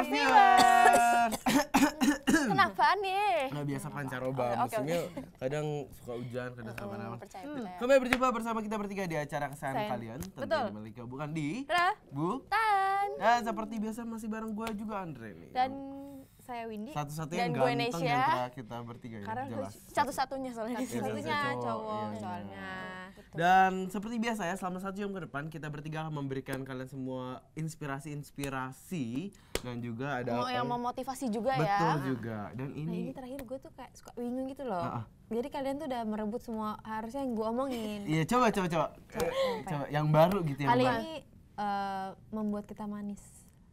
Podcast viewers. Kenapa nih? Nggak biasa pancaroba, maksudnya kadang suka hujan, kadang sama nama. Percaya. Kembali berjumpa bersama kita bertiga di acara kesayangan Sayang. kalian. Betul. Tentunya Malika, bukan di Bu. Tan. Ya seperti biasa masih bareng gue juga Andre nih. Dan saya Windy. Satu-satunya yang dan gue ganteng Nesya. di antara kita bertiga ya, Karena jelas. satu-satunya soalnya. Satu-satunya cowok iya. soalnya. Dan seperti biasa ya, selama 1 jam ke depan kita bertiga akan memberikan kalian semua inspirasi dan juga ada yang memotivasi juga ya. betul juga. Dan Nah ini terakhir gue tuh kayak suka bingung gitu loh. Jadi kalian tuh udah merebut semua harusnya yang gue omongin. Iya, coba. Coba yang baru gitu yang Kali baru. ini membuat kita manis.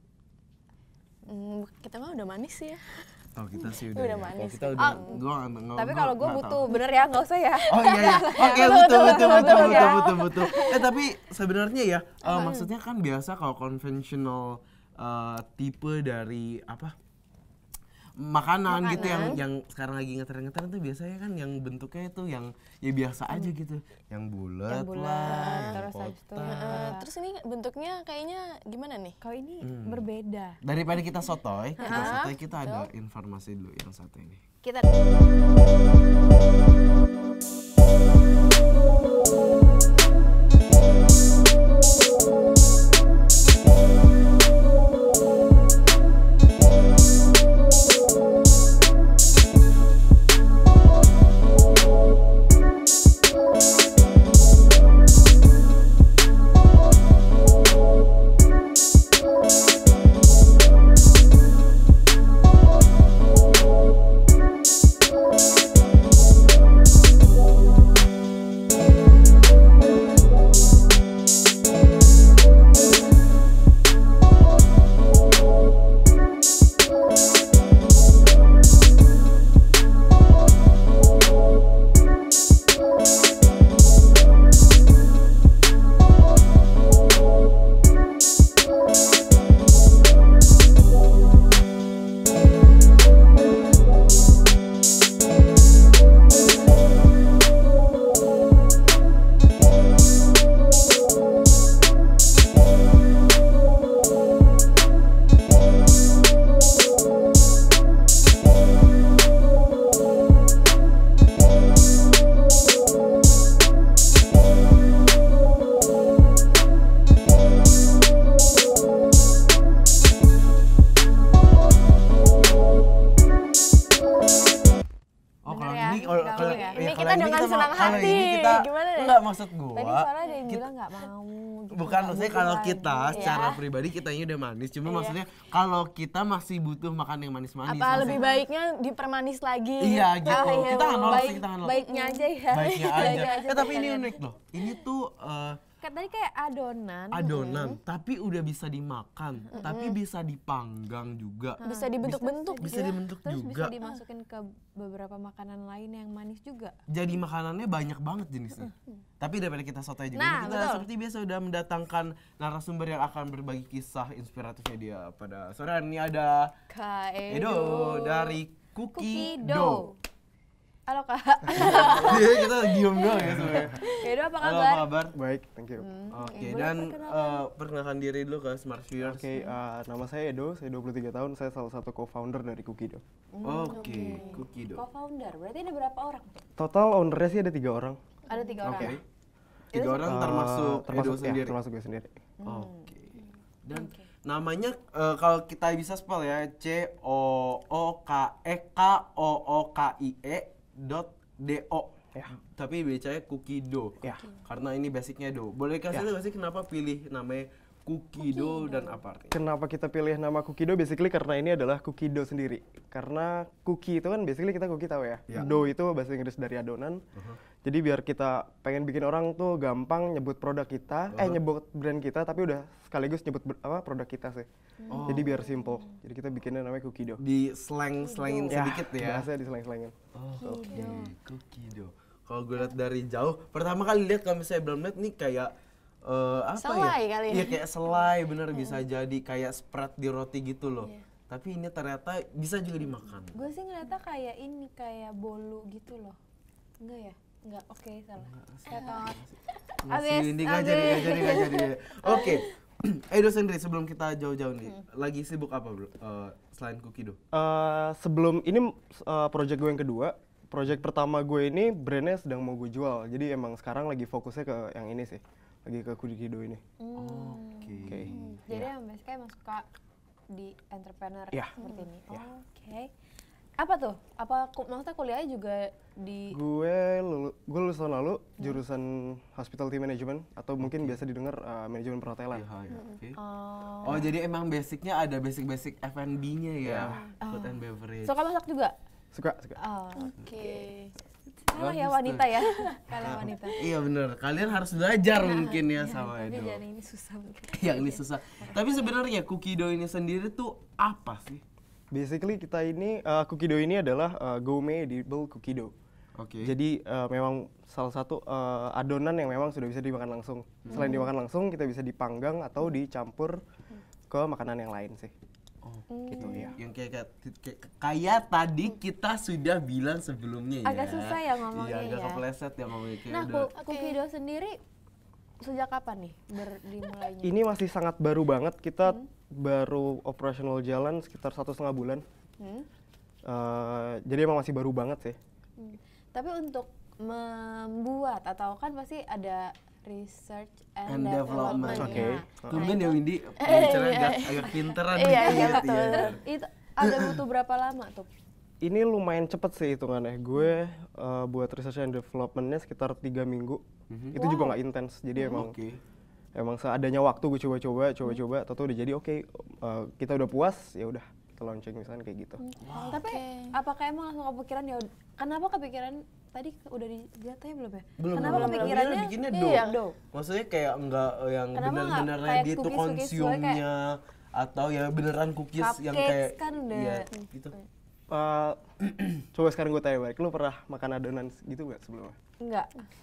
Kita mah udah manis sih ya. Oh kita sih Udah udah, ya. manis. Kalau kita udah, Tapi kalau gue butuh, bener ya, nggak usah ya. Oh iya. Oke, betul. Tapi sebenarnya ya, maksudnya kan biasa kalau konvensional tipe dari apa? Makanan gitu yang sekarang lagi ngetren tuh biasanya kan yang bentuknya itu yang ya biasa aja gitu. Yang bulat lah, yang kotak. Terus ini bentuknya kayaknya gimana nih? Kalau ini berbeda. Daripada kita sotoy, kita ada informasi dulu yang satu ini. Kita enggak maksud gua. Tadi soalnya ada yang bilang nggak mau. Bukan maksudnya kalau kita secara pribadi kitanya udah manis, cuma maksudnya kalau kita masih butuh makan yang manis-manis. Apa lebih baiknya dipermanis lagi? Iya gitu. Kita nggak nolak sih, kita nggak nolak. Baiknya aja ya. Baiknya aja. Tapi ini unik loh. Ini tuh tadi kayak adonan. Tapi udah bisa dimakan, tapi bisa dipanggang juga. Bisa dibentuk-bentuk. Bisa dibentuk terus juga. Bisa dimasukin ke beberapa makanan lain yang manis juga. Jadi makanannya banyak banget jenisnya. Tapi daripada kita sotoy juga, Nah, kita seperti biasa udah mendatangkan narasumber yang akan berbagi kisah inspiratifnya dia pada sore hari ini. Ada Kak Edo dari Kookie Do. Halo Kak. Kita diem doang ya sebenarnya. Edo apa kabar? Halo, apa kabar? Baik, thank you. Oke, dan perkenalkan diri dulu ke Smart Viewers. Oke, nama saya Edo, saya 23 tahun, saya salah satu co-founder dari Kookie Do. Oke, Kookie Do. Co-founder, berarti ada berapa orang? Total ownernya sih ada 3 orang. Ada 3 orang. Oke. 3 orang termasuk Edo sendiri. Termasuk gue sendiri. Oke. Dan namanya kalau kita bisa spell ya, Kookie.do. Ya. Tapi bacanya Kookie Do. Ya. Karena ini basicnya Do. Boleh kasih tahu nggak sih kenapa pilih namanya Kookie Do dan apa artinya? Kenapa kita pilih nama Kookie Do? Basically karena ini adalah Kookie Do sendiri. Karena cookie itu kan basically kita cookie tahu ya. Do itu bahasa Inggris dari adonan. Jadi biar kita pengen bikin orang tuh gampang nyebut produk kita, nyebut brand kita, tapi udah sekaligus nyebut produk kita sih. Jadi biar simple. Jadi kita bikinnya namanya Kookie Do. Di slang-slangin sedikit ya. Bahasa di slang-slangin. Oke, Kookie Do. Kalau gue lihat dari jauh, pertama kali lihat kalau misalnya belum lihat nih kayak apa selai ya? Kali ya? Iya kayak selai, bener bisa jadi kayak spread di roti gitu loh. Tapi ini ternyata bisa juga dimakan. Gue sih ngeliatnya kayak ini, kayak bolu gitu loh. Enggak ya? Enggak, oke salah. Masih ini nggak jadi. Oke, Do sendiri sebelum kita jauh-jauh nih, lagi sibuk apa bro? Selain Kookie Do? Sebelum ini project gue yang kedua. Project pertama gue ini brandnya sedang mau gue jual. Jadi emang sekarang lagi fokusnya ke yang ini sih. Lagi ke Kookie Do ini. Oke. Jadi basically emang suka di entrepreneur seperti ini. Oke. Apa tuh? Maksudnya kuliahnya juga di... Gue lulus tahun lalu jurusan Hospitality Management atau mungkin biasa didengar manajemen perhotelan. Oh jadi emang basicnya ada basic F&B-nya ya, food and beverage. Suka masak juga? Suka. Oke. Salah ya wanita ya. Kalah wanita. Iya bener, kalian harus belajar mungkin ya sama Edo. Tapi jangan ini susah mungkin. Yang ini susah. Tapi sebenarnya Kookie Do ini sendiri tuh apa sih? Basically kita ini Kookie Do ini adalah gourmet edible cookie dough. Oke. Jadi memang salah satu adonan yang memang sudah bisa dimakan langsung. Selain dimakan langsung, kita bisa dipanggang atau dicampur ke makanan yang lain sih. Gitu ya. Yang kayak tadi kita sudah bilang sebelumnya ya. Agak susah ya ngomongnya Iya, agak ya. kepleset ya ngomongnya. Nah, Kookie Do sendiri sejak kapan nih dimulainya? Ini masih sangat baru banget. Kita baru operasional jalan sekitar 1,5 bulan. Jadi emang masih baru banget sih. Tapi untuk membuat atau kan pasti ada research and development. development. Tumben ya Windy, bicara agak pinteran dikit. Terus itu ada butuh berapa lama tuh? Ini lumayan cepet sih hitungannya. Gue buat research and development-nya sekitar 3 minggu. Itu juga nggak intens. Jadi emang seadanya waktu gue coba-coba, atau udah jadi kita udah puas, ya udah kita launching misalnya kayak gitu. Tapi apakah emang langsung kepikiran ya? Kenapa kepikiran tadi udah dijatuhin belum ya? Belum. Kenapa kepikirannya bikinnya dough? Maksudnya kayak enggak yang benar-benar ready to consume-nya atau ya beneran cookies yang kayak kan udah gitu. Coba sekarang gue tanya balik, lu pernah makan adonan gitu gak sebelumnya? Enggak.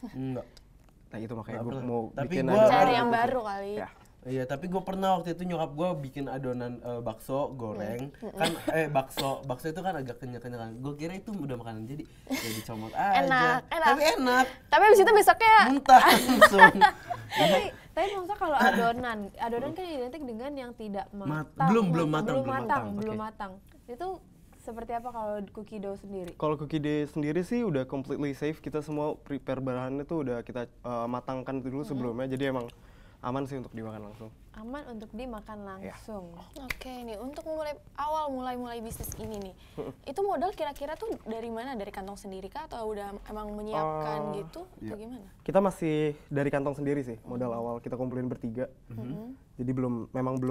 Nah itu makanya gue pernah. mau Tapi bikin gua cari yang baru kali. Ya. Iya, tapi gue pernah waktu itu nyokap gue bikin adonan bakso goreng. Kan bakso itu kan agak kenyal-kenyalan. Gue kira itu udah makanan jadi dicomot aja. Enak. Tapi enak. Tapi abis itu besoknya Muntah langsung. Tapi maksudnya kalau adonan kan identik dengan yang tidak matang. Belum matang. Itu seperti apa kalau Kookie Do sendiri? Kalau Kookie Do sendiri sih udah completely safe. Kita semua prepare bahannya tuh udah kita matangkan dulu sebelumnya. Jadi emang aman sih untuk dimakan langsung. Aman untuk dimakan langsung. Oke nih, untuk mulai bisnis ini nih, itu modal kira-kira tuh dari mana? Dari kantong sendiri kah atau udah emang menyiapkan gitu atau gimana? Kita masih dari kantong sendiri sih, modal awal kita kumpulin bertiga. Jadi belum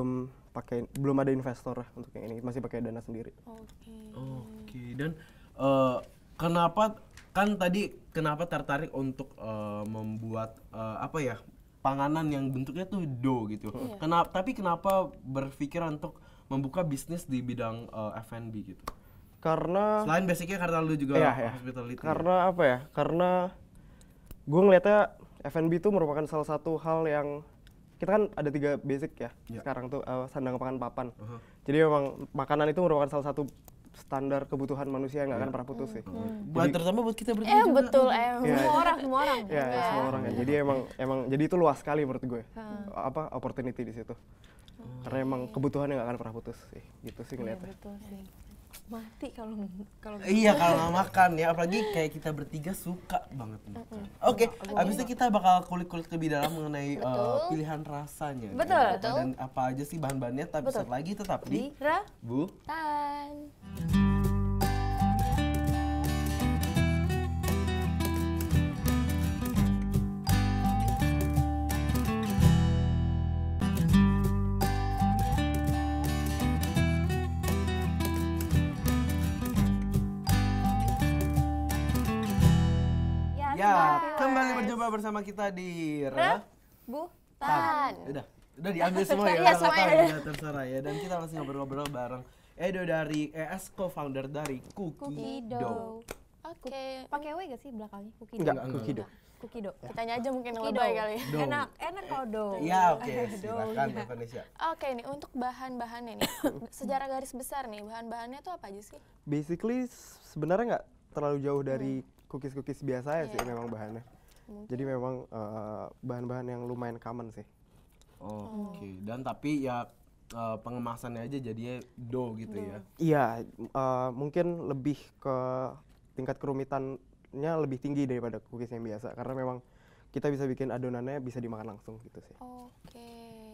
ada investor lah untuk yang ini, masih pakai dana sendiri. Oke. Dan kenapa tertarik untuk membuat panganan yang bentuknya tuh dough gitu. Kenapa berpikir untuk membuka bisnis di bidang F&B gitu? Karena selain basicnya karena lu juga hospitality. Karena apa ya? Karena gue ngeliatnya F&B itu merupakan salah satu hal yang kita kan ada 3 basic ya. Sekarang tuh sandang, pangan, papan. Jadi memang makanan itu merupakan salah satu standar kebutuhan manusia yang nggak akan pernah putus sih. Terutama buat kita bertiga juga. Betul, Semua orang. Ya, semua orang ya. Jadi emang jadi itu luas sekali menurut gue. Opportunity di situ. Karena emang kebutuhan yang nggak akan pernah putus sih. Gitu sih ngeliatnya. Betul sih. Mati kalau Iya kalau nggak makan ya, apalagi kayak kita bertiga suka banget makan. Oke, abis itu kita bakal kulik-kulik lebih dalam mengenai pilihan rasanya. Betul. Dan apa aja sih bahan-bahannya, tapi setelah lagi tetap di Rebuetan. Ya, kembali berjumpa bersama kita di Rebuetan. Udah diambil semua ya, udah terserah ya. Dan kita masih ngobrol-ngobrol bareng Edo dari co-founder dari Kookie Do. Oke. Pakai W gak sih belakangnya? Cookie Do. Enggak, Kookie Do. Cookie Do. Kitanya aja mungkin Cookie lebay Do. kali. Enak kalau do. Ya oke, silakan Indonesia. Oke nih, untuk bahan-bahannya nih, secara garis besar nih, bahan-bahannya tuh apa aja sih? Basically sebenarnya nggak terlalu jauh dari cookies biasa ya sih memang bahannya. Jadi memang bahan-bahan yang lumayan common sih. Oke. Dan tapi ya pengemasannya aja jadinya dough gitu ya. Iya, mungkin lebih ke tingkat kerumitannya lebih tinggi daripada cookies yang biasa karena memang kita bisa bikin adonannya bisa dimakan langsung gitu sih. Oke.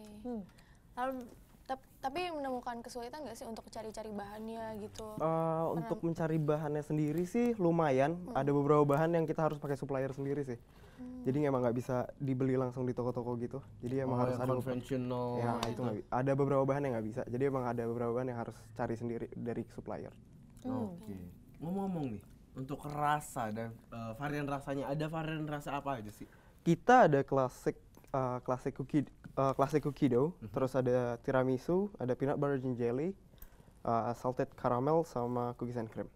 Lalu tapi menemukan kesulitan nggak sih untuk cari-cari bahannya gitu? Untuk mencari bahannya sendiri sih lumayan. Ada beberapa bahan yang kita harus pakai supplier sendiri sih. Jadi emang nggak bisa dibeli langsung di toko-toko gitu. Jadi emang harus ada konvensional. Ya itu ada beberapa bahan yang nggak bisa. Jadi emang ada beberapa bahan yang harus cari sendiri dari supplier. Oke. Ngomong-ngomong nih, untuk rasa dan varian rasanya, ada varian rasa apa aja sih? Kita ada classic cookie dough, terus ada tiramisu, ada peanut butter and jelly, salted caramel sama cookies and cream.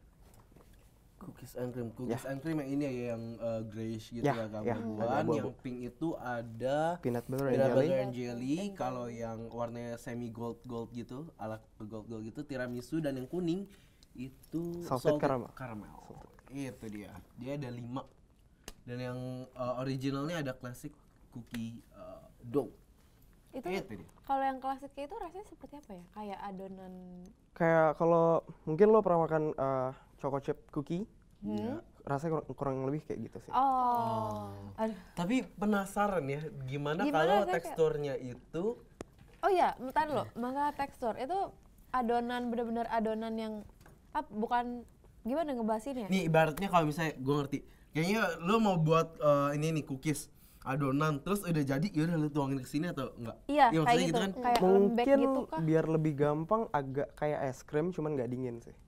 Cookies and cream yang ini ya yang grayish gitu ya keabu-abuan. Yang pink itu ada peanut butter and jelly. Kalau yang warnanya semi gold gitu, ala gold gitu tiramisu, dan yang kuning itu salted caramel. Itu dia. Dia ada 5. Dan yang originalnya ada classic cookie dough. Itu kalau yang klasik itu rasanya seperti apa ya? Kayak adonan. Kayak kalau mungkin lo pernah makan choco chip cookie, rasanya kurang lebih kayak gitu sih. Aduh. Tapi penasaran ya, gimana kalau teksturnya itu? Oh ya, bentar lo, masalah tekstur itu adonan benar-benar adonan yang bukan gimana ngebahasinnya? Nih ibaratnya kalau misalnya gue ngerti, kayaknya lo mau buat ini nih cookies adonan terus udah jadi, yaudah lu tuangin ke sini atau enggak? Iya, ya, kayak gitu. Kan? Kayak mungkin gitu kah? Biar lebih gampang agak kayak es krim cuman nggak dingin sih.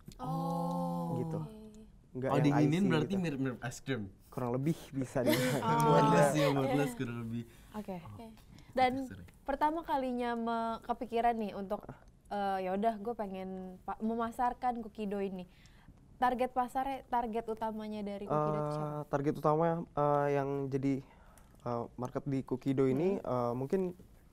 Gitu. Nggak yang dinginin icy berarti gitu. mirip-mirip es krim. Kurang lebih bisa deh. Wordless kurang lebih. Oke. Dan pertama kalinya kepikiran nih untuk yaudah gue pengen memasarkan cookie dough ini. Target pasarnya, target utamanya dari cookie dough siapa? Target utama yang jadi market di cookie dough ini mungkin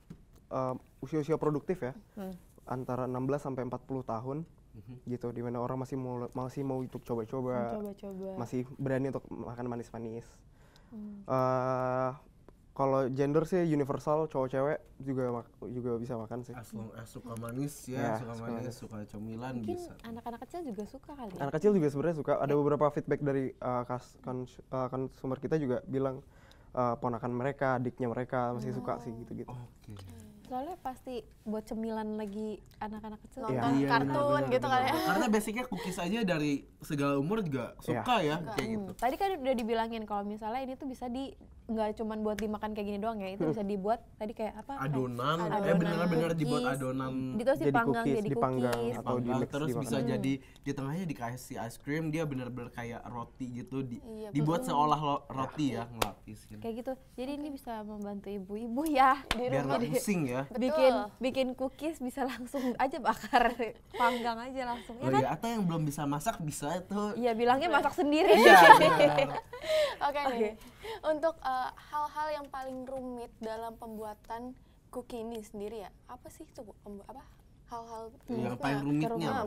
usia-usia produktif ya, antara 16 sampai 40 tahun gitu, dimana orang masih mau untuk coba-coba, masih berani untuk makan manis-manis. Kalau gender sih universal, cowok cewek juga bisa makan sih. As long as suka manis ya, suka manis, suka cemilan mungkin bisa. Anak-anak kecil juga suka kali. Anak kecil juga sebenarnya suka. Ada beberapa feedback dari consumer kita juga bilang ponakan mereka, adiknya mereka masih suka sih gitu-gitu. Soalnya pasti buat cemilan lagi anak-anak kecil. Nonton kartun gitu kan ya. Karena basicnya cookies aja dari segala umur juga suka ya kayak gitu. Tadi kan udah dibilangin kalau misalnya ini tuh bisa nggak cuman buat dimakan kayak gini doang ya, itu bisa dibuat tadi kayak apa? Adonan, bener-bener dibuat adonan. Itu sih dipanggang jadi cookies. Atau di mix terus bisa jadi di tengahnya dikasih ice cream, dia bener-bener kayak roti gitu, dibuat seolah roti ya, ngelapisin. Kayak gitu. Jadi ini bisa membantu ibu-ibu ya di biar rumah. nggak pusing ya. Bikin cookies bisa langsung aja bakar, panggang aja langsung. Ya kan? Iya, atau yang belum bisa masak bisa tuh. Iya, bilangnya masak sendiri. Iya. Oke nih. Untuk hal-hal yang paling rumit dalam pembuatan cookie ini sendiri ya, apa sih itu Bu? Hal-hal yang paling rumitnya?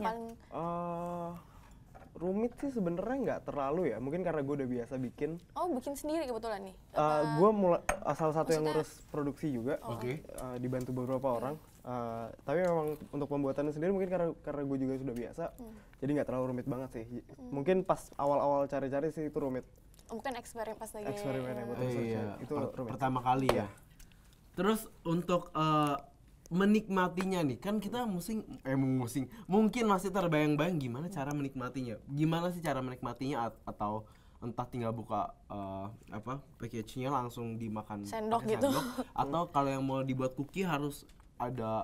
Rumit sih sebenarnya nggak terlalu ya, mungkin karena gue udah biasa bikin. Bikin sendiri kebetulan nih? Gue salah satu yang ngurus produksi juga, dibantu beberapa orang. Tapi memang untuk pembuatannya sendiri mungkin karena gue juga sudah biasa, jadi nggak terlalu rumit banget sih. Mungkin pas awal-awal cari-cari sih itu rumit. Mungkin eksperimen pas lagi. Eksperimen yang buat itu rumit. Pertama kali ya. Terus untuk menikmatinya nih, kan kita mungkin masih terbayang-bayang gimana cara menikmatinya. Gimana sih cara menikmatinya, atau entah tinggal buka package-nya langsung dimakan sendok pakai gitu. Atau kalau yang mau dibuat cookie harus ada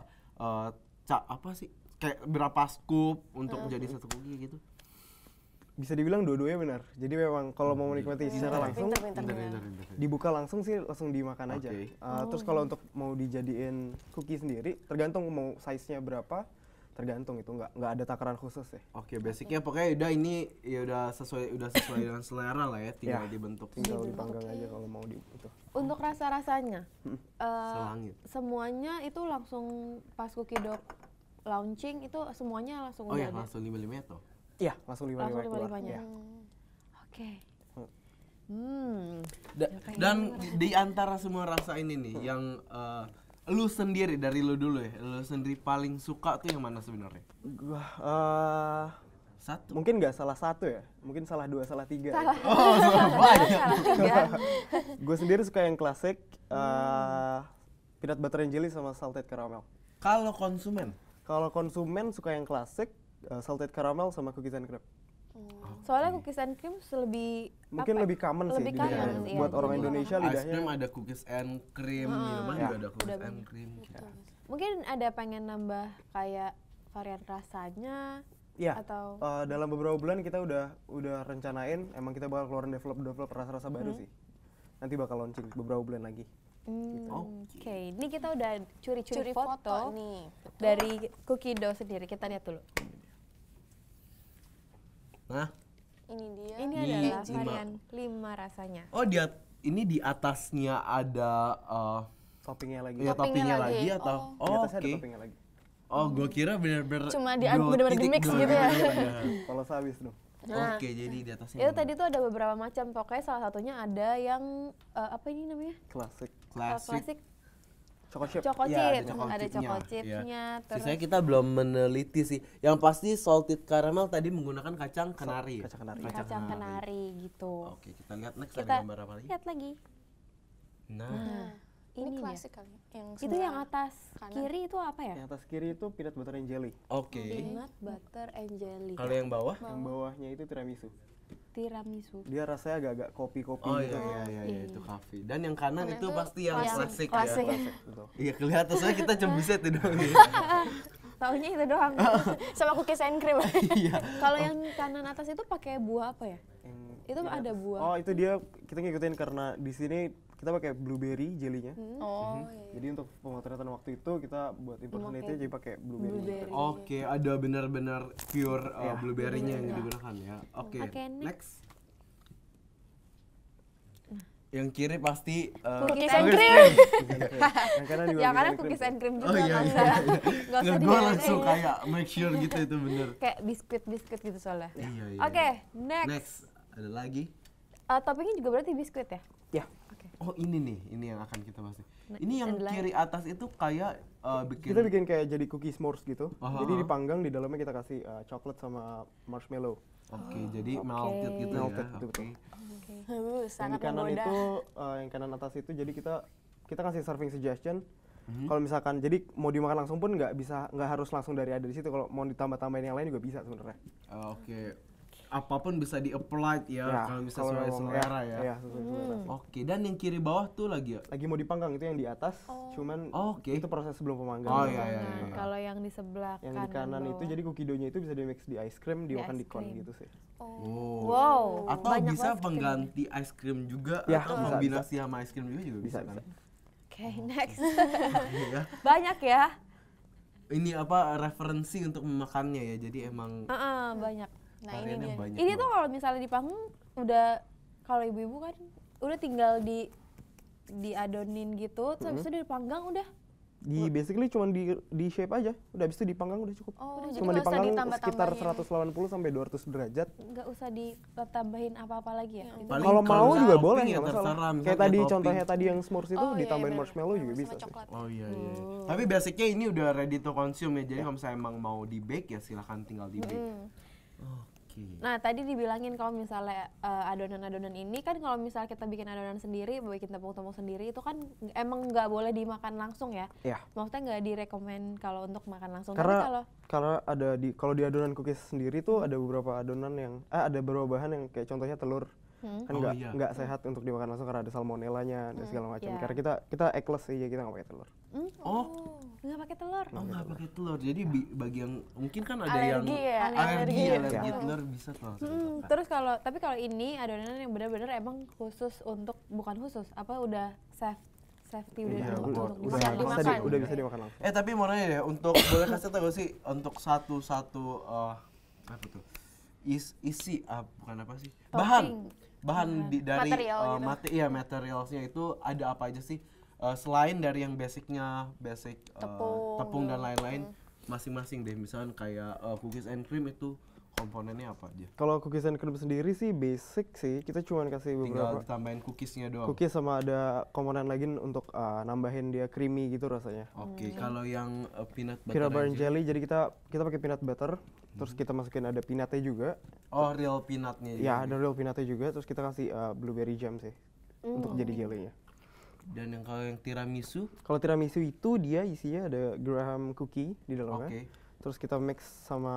kayak berapa scoop untuk menjadi satu cookie gitu. Bisa dibilang dua-duanya benar. Jadi memang kalau mau menikmati secara langsung, dibuka langsung sih langsung dimakan aja. Terus kalau untuk mau dijadiin cookie sendiri, tergantung mau size-nya berapa, tergantung itu nggak ada takaran khusus ya. Basicnya pokoknya udah ini ya udah sesuai dengan selera lah ya, tinggal dibentuk. Tinggal dipanggang aja kalau mau itu. Untuk rasa-rasanya, semuanya itu langsung pas cookie dough launching itu semuanya langsung udah ada? Langsung 5 tuh. Iya, langsung 5-5-nya. Oke. Dan di antara semua rasa ini nih, yang lu sendiri dari lu dulu ya, lu sendiri paling suka tuh yang mana sebenarnya? Gua Satu. mungkin nggak salah satu ya, mungkin salah dua, salah tiga. Oh, banyak. Salah tiga. Gue sendiri suka yang klasik, peanut butter and jelly sama salted caramel. Kalau konsumen? Kalau konsumen suka yang klasik, salted caramel sama cookies and cream. Soalnya cookies and cream lebih Mungkin apa ya? lebih common sih Lebih di common, lidahnya. iya. Buat orang Jadi Indonesia Ice lidahnya. cream ada cookies and cream, minuman Ya. juga ada cookies Udah and banyak. cream. Mungkin ada pengen nambah kayak varian rasanya Ya, atau dalam beberapa bulan kita udah rencanain, emang kita bakal keluarin develop rasa-rasa baru sih. Nanti bakal launching beberapa bulan lagi. Oke, ini kita udah curi-curi Curi foto, foto nih. dari Cookie Dough sendiri. Kita lihat dulu. Nah, Ini dia. Ini Ini adalah 5. varian 5 rasanya. oh ini di atasnya ada Toppingnya lagi. ya, Toppingnya toppingnya lagi. lagi atau Di atasnya ada oke. toppingnya lagi. Oh, gua kira bener-bener Cuma dua bener-bener titik di-mix doang gitu ya. Iya. Kalau habis dong. Nah, Oke, jadi di atasnya itu ini. tadi tuh ada beberapa macam. Pokoknya salah satunya ada yang apa ini namanya? Klasik. Klasik. Choco chip. Choco Iya, chip. ada Ada choco choco chipnya. chipnya. Terus Sisanya kita belum meneliti sih. Yang pasti salted caramel tadi menggunakan kacang kenari. Kacang kenari. kacang kenari gitu. Oke, kita lihat next Kita ada gambar apa lagi? lihat lagi. Nah, Ini Ini dia. klasik kali. Yang Itu yang sebelah atas kanan. kiri itu apa ya? Yang atas kiri itu peanut butter and jelly. oke. Peanut butter and jelly. Kalau yang bawah? Yang bawahnya itu tiramisu. Tiramisu. Dia rasanya agak-agak kopi-kopi Oh gitu. iya, itu kafe. Dan yang kanan Kanan itu itu pasti yang klasik. klasik, ya. Klasik, betul. Iya, kelihatan soalnya kita cembuset itu dong. Taunya itu doang. Sama cookies and cream. Iya. Kalau yang kanan atas itu pakai buah apa ya? Yang Itu di ada atas. buah. Oh, itu dia kita ngikutin karena di sini kita pakai blueberry jelinya. Oh, iya. Jadi untuk pemotretan waktu itu kita buat impersonate jadi pakai blueberry. Blueberry. Oke, ada benar-benar pure Iya. blueberry-nya yang digunakan ya. Oke, Oke, next. Yang kiri pasti Cookies and cream. Yang kanan juga Ya karena cookies cookies and cream juga Oh iya, nggak iya, usah, iya. nggak usah Gue dibedain. langsung kayak make sure gitu itu bener. Kayak biskuit gitu soalnya. Iya, iya. Oke, iya. next. Next, ada lagi. Toppingnya juga berarti biskuit ya? Ya. Oke. Oh ini nih, ini yang akan kita bahas. Nah, Ini yang ada kiri atas itu kayak bikin. Kita bikin kayak jadi cookie s'mores gitu. Aha. Jadi dipanggang di dalamnya kita kasih coklat sama marshmallow. Oke, jadi melted gitu Melted, ya. betul, Oke. Yang di Sangat kanan menggoda. itu yang kanan atas itu jadi kita kasih serving suggestion. Mhm. Kalau misalkan jadi mau dimakan langsung pun nggak harus langsung dari ada di situ. Kalau mau ditambah-tambahin yang lain juga bisa sebenarnya. Oke. Apapun bisa di-apply ya, kalau bisa kalau sesuai memang selera ya. Iya, sesuai selera. Oke, dan yang kiri bawah tuh lagi ya? Lagi mau dipanggang itu yang di atas, cuman Oke. itu proses sebelum pemanggangan. Oh iya iya. Nah, iya. kalau yang di sebelah Yang di kanan itu bawah. jadi cookie dough-nya itu bisa di mix di ice cream, dimakan ice di cone cream. gitu sih. Oh. Wow, Atau banyak bisa banget pengganti ice cream juga Ya, atau bisa, kombinasi sama ice cream juga bisa, Bisa, kan? bisa. Oke, next. Iya. Banyak ya? Ini apa referensi untuk memakannya ya. Jadi emang Banyak. Nah, ini variannya dia. banyak. Ini tuh banget. kalau misalnya dipanggang udah, kalau ibu-ibu kan udah tinggal diadonin gitu, terus habis itu dipanggang udah. Basically cuma di shape aja. Udah habis itu dipanggang udah cukup. Oh, jadi Cuma nggak usah dipanggang sekitar ditambah-tambahin. 180 sampai 200 derajat. Nggak usah ditambahin apa-apa lagi ya? Itu Paling Kalau mau misalnya juga topping boleh, ya nggak masalah. terserah, misalnya Kayak tadi topping. contohnya tadi yang s'mores itu Oh, iya, ditambahin bener. marshmallow juga Sama bisa sih. coklat. Oh iya iya. Tapi basicnya ini udah ready to consume ya. Jadi kalau misalnya emang mau di bake ya silahkan tinggal di bake. Oke. Nah, tadi dibilangin kalau misalnya adonan-adonan ini kan kalau misalnya kita bikin adonan sendiri, bikin tepung-tepung sendiri itu kan emang nggak boleh dimakan langsung ya? Iya. Maksudnya nggak direkomend kalau untuk makan langsung. Tapi kalau Karena ada kalau di adonan cookies sendiri tuh ada beberapa adonan yang ada beberapa bahan yang kayak contohnya telur kan Oh, iya. nggak sehat untuk dimakan langsung karena ada salmonellanya dan segala macam. Iya. Karena kita eggless aja, kita nggak pakai telur. Oh, nggak pakai telur. oh nggak pakai telur. Jadi bagi yang mungkin kan ada Alergi yang ya? alergi Alergi. telur bisa tuh langsung. Terus tapi kalau ini adonan yang benar-benar emang khusus untuk, bukan khusus, apa udah safety udah Iya, untuk udah bisa bisa dimakan. udah bisa dimakan langsung. Tapi mau nanya deh, untuk boleh kasih tau gak sih untuk satu apa tuh isi bukan apa sih bahan dari Material gitu. materialsnya itu ada apa aja sih selain dari yang basic Tepung. tepung dan lain-lain masing-masing deh, misalnya kayak cookies and cream itu komponennya apa aja? Kalau cookies and cream sendiri sih basic sih, kita cuma kasih Tinggal beberapa ditambahin cookiesnya doang. cookies sama ada komponen lagi untuk nambahin dia creamy gitu rasanya. Oke, kalau yang peanut butter Peanut butter and and jelly, jadi kita pakai peanut butter, terus kita masukin ada peanutnya juga. Oh, real peanutnya. Ya, ada real peanutnya juga, terus kita kasih blueberry jam sih untuk jadi jelly-nya. Dan yang kalau yang tiramisu? Kalau tiramisu itu dia isinya ada graham cookie di dalamnya. Oke. Terus kita mix sama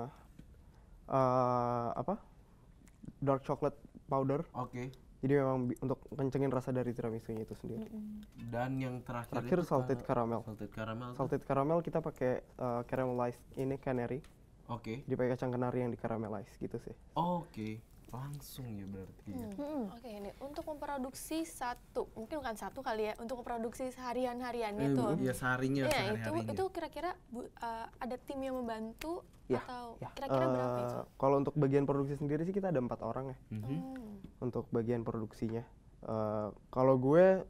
dark chocolate powder. Oke. Jadi memang untuk kencengin rasa dari tiramisunya itu sendiri. Dan yang terakhir Terakhir itu salted caramel. Salted caramel. Salted caramel kita pakai caramelized ini canary. Oke. Jadi pakai kacang kenari yang di caramelize gitu sih. Oke. Langsung ya berarti. Oke, ini untuk memproduksi mungkin bukan satu kali ya, untuk memproduksi seharian-hariannya tuh. Iya, seharinya, Iya, sehari-harinya. itu kira-kira ada tim yang membantu Ya, atau ya. kira-kira berapa itu? Kalau untuk bagian produksi sendiri sih kita ada 4 orang ya. Untuk bagian produksinya. Kalau gue